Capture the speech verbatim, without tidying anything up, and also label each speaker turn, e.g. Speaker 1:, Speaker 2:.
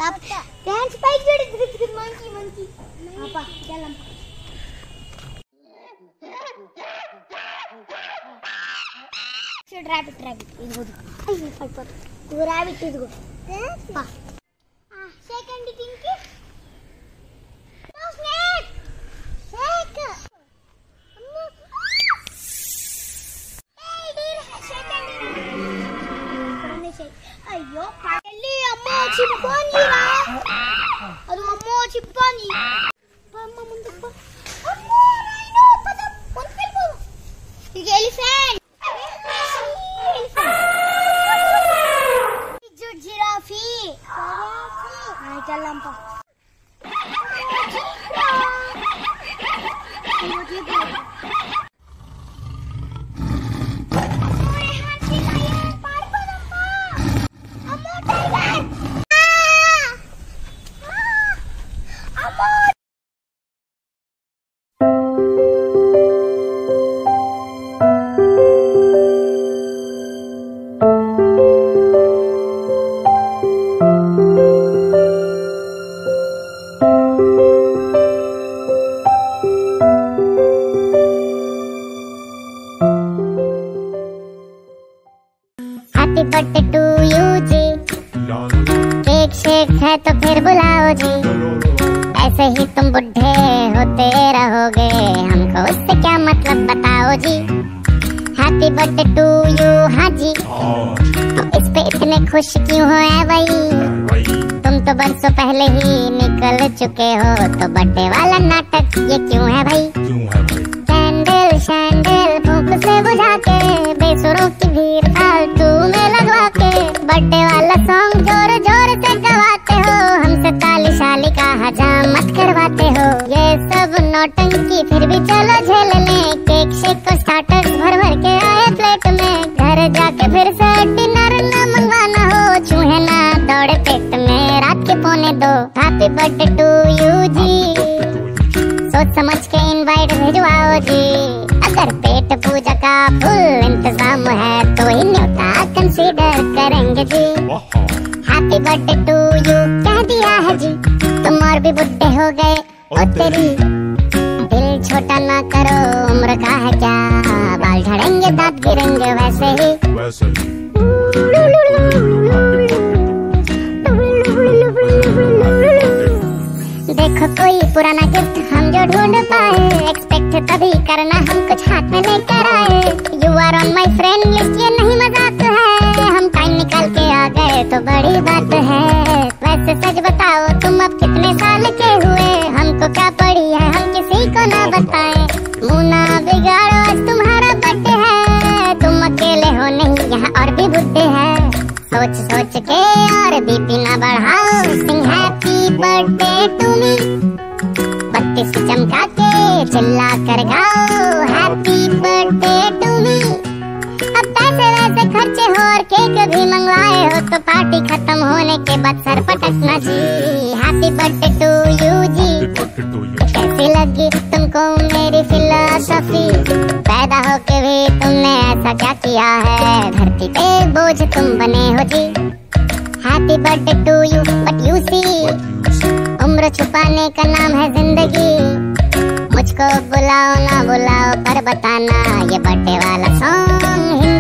Speaker 1: dance పైకి చూడు దిగు మంకీ మంకీ అప్పా చలం చూడు రాబిట్ రాబిట్ ఇదిగో అయ్యో పడిపోతా ఇదిగో రాబిట్ ఇదిగో పా ఆ second Tinki no snake shake అమ్మ ఏయ్ డీర్ సెకండ్ కొనే షేక్ అయ్యో పల్లి అమ్మ చిప్పనిరా అది అమ్మ చిప్పని అమ్మ ముందుకు అమ్మ రైనో పద ముందుకు వెళ్ళు ఇది ఎలిఫెంట్ ఎలిఫెంట్ ఇది జిరాఫీ జిరాఫీ ఆ చల్లంప हैप्पी बर्थडे टू यू जी केक शेक है तो फिर बुलाओ जी ऐसे ही तुम बुढ़े होते रहोगे हमको उससे क्या मतलब बताओ जी हैप्पी बर्थडे टू यू हाँ जी तो इस पे इतने खुश क्यों हो ऐ भाई तुम तो बरसों पहले ही निकल चुके हो तो बर्थडे वाला नाटक ये क्यों है भाई कैंडल शैंडल फूंक से बुझा के बेसुरों की भीड़ फालतू में लगवा के बर्थडे वाला सॉन्ग जोर जोर से गवाते हो हमसे ताली शाली का हजामत करवाते हो ये सब नौटंकी फिर भी चलो झेल ले केक शेक को स्टार्टर्स भर भर के आए प्लेट में घर जाके फिर से डिनर न मंगवाना हो चूहे ना दौड़े पेट में रात के पौने दो हैप्पी बर्थडे टू यू जी सोच समझ के इनवाइट भिजवाओ जी अगर पेट पूजा का फुल इंतजाम है तो ही न्योता कंसीडर करेंगे जी हैप्पी बर्थडे टू यू कह दिया है जी तुम और भी बुढ़े हो गए ओ तेरी दिल छोटा ना करो उम्र का है क्या बाल झड़ेंगे दांत गिरेंगे वैसे ही वैसे ही देखो कोई पुराना गिफ्ट हम जो ढूंढ पाए एक्सपेक्ट तभी करना हम कुछ हाथ में लेकर आए you are on my friend list ये नहीं मजाक है हम टाइम निकाल के आ गए तो बड़ी बात है वैसे सच बताओ तुम अब कितने साल के हुए हमको क्या पड़ी है हम किसी को ना बताएं मुँह ना बिगाड़ो आज तुम्हारा बर्थडे है तुम अकेले हो नहीं यहाँ और भी बुढ़े हैं सोच सोच के और बीपी ना बढ़ाओ sing happy birthday to me बत्ती से चमका के चिल्ला कर गाओ हैप्पी बर्थडे टू मी अब पैसे वैसे खर्चे हो और केक भी मंगवाए हो तो पार्टी खत्म होने के बाद सर पटकना जी हैप्पी बर्थडे टू यू जी कैसी लगी तुमको मेरी फिलॉसफी पैदा होके भी तुमने ऐसा क्या किया है धरती पे बोझ तुम बने हो जी happy birthday to you but you see उम्र छुपाने का नाम है जिंदगी मुझको बुलाओ ना बुलाओ पर बताना ये बर्थडे वाला सॉन्ग